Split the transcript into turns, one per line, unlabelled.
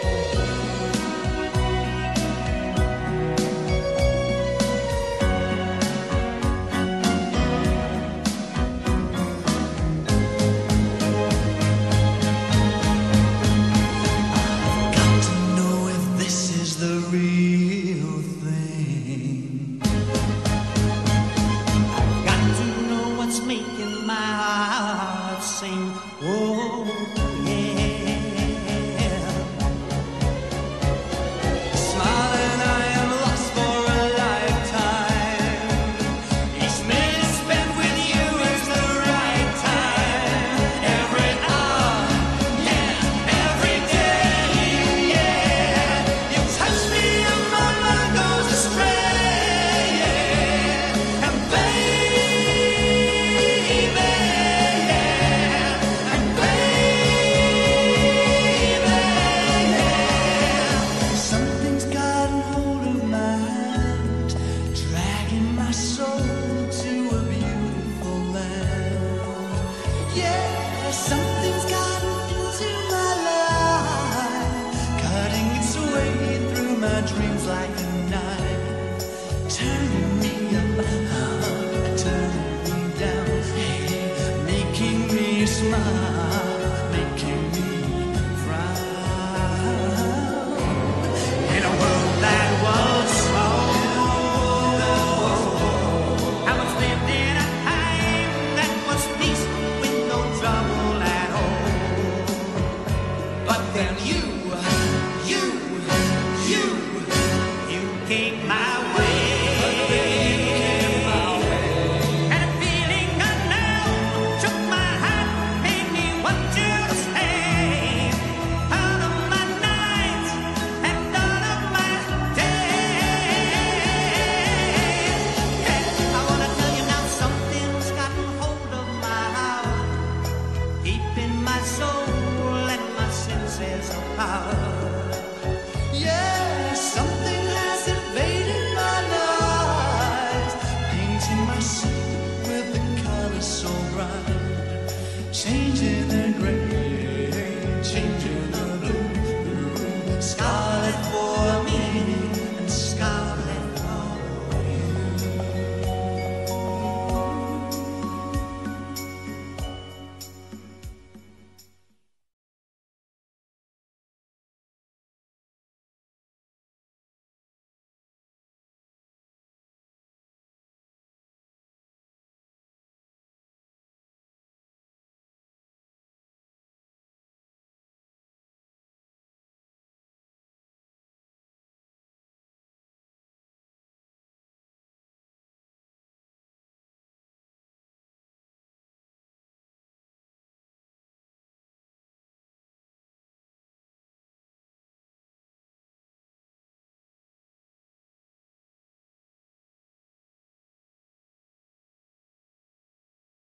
Something's gotten into my life, cutting its way through my dreams like a knife, turning me up, turning me down, hey, making me smile, making me frown. In a world that was small, I was lived in a time that was peaceful with no trouble at all. But then you came my way. And a feeling unknown shook my heart, made me want you to stay. Out of my nights and out of my days. Hey, I wanna tell you now, something's gotten hold of my heart, deep in my soul and my senses apart. Yeah, something has invaded my life, painting my soul with the colors so bright, changing the gray, changing the blue, sky.